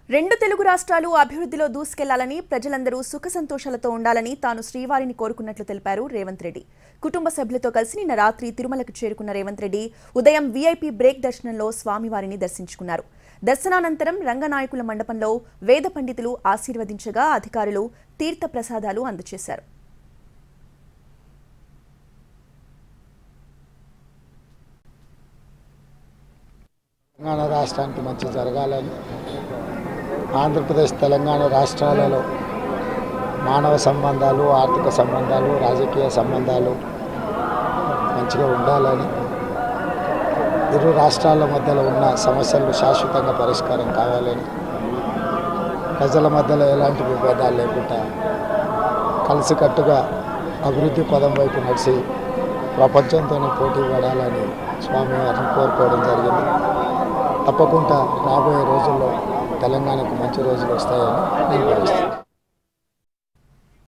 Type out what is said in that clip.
రెండు తెలుగు రాష్ట్రాలు అభివృద్ధిలో దూసుకెళ్లాలని ప్రజలందరూ సుఖ సంతోషాలతో ఉండాలని తాను శ్రీవారిని కోరుకున్నట్లు తెలిపారు రేవంత్ రెడ్డి. కుటుంబ సభ్యులతో కలిసి నిన్న రాత్రి తిరుమలకు చేరుకున్న రేవంత్ రెడ్డి ఉదయం వీఐపీ బ్రేక్ దర్శనంలో స్వామివారిని దర్శించుకున్నారు. దర్శనానంతరం రంగనాయకుల మండపంలో వేద పండితులు ఆశీర్వదించగా అధికారులు తీర్థ ప్రసాదాలు అందజేశారు. తెలంగాణ రాష్ట్రానికి మంచి జరగాలని, ఆంధ్రప్రదేశ్ తెలంగాణ రాష్ట్రాలలో మానవ సంబంధాలు, ఆర్థిక సంబంధాలు, రాజకీయ సంబంధాలు మంచిగా ఉండాలని, ఇరు రాష్ట్రాల మధ్యలో ఉన్న సమస్యలు శాశ్వతంగా పరిష్కారం కావాలని, ప్రజల మధ్యలో ఎలాంటి విభేదాలు లేకుండా కలిసికట్టుగా అభివృద్ధి పదం వైపు నడిచి ప్రపంచంతోనే పోటీ పడాలని స్వామివారిని కోరుకోవడం జరిగింది. తప్పకుండా రాబోయే రోజుల్లో తెలంగాణకు మంచి రోజులు వస్తాయని నేను భావిస్తున్నాను.